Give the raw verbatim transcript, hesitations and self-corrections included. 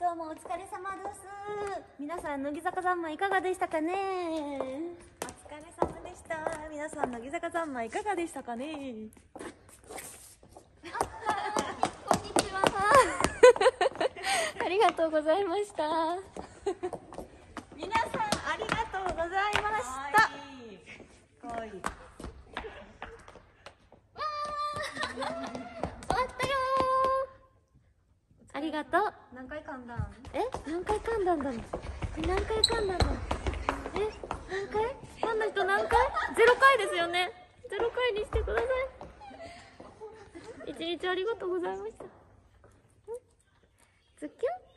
今日もお疲れ様です。皆さん乃木坂三昧いかがでしたかね。お疲れ様でした。皆さん乃木坂三昧いかがでしたかね。 こんにちは。ありがとうございました。 皆さんありがとうございました。かわいい。 終わったよー。ありがとう。 何回噛んだん？ え、何回噛んだんだろう。え、何回噛んだんだろう。え、何回？噛んだ人何回？ゼロ回ですよね。ゼロ回にしてください。一日ありがとうございました。ズッキュン。